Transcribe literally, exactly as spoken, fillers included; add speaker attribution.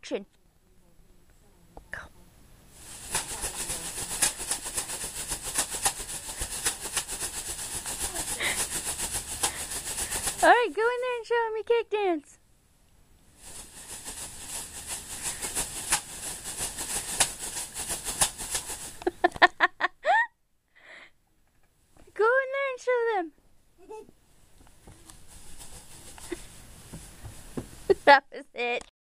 Speaker 1: action. All right, go in there and show him your cake dance. Go in there and show them. That was it.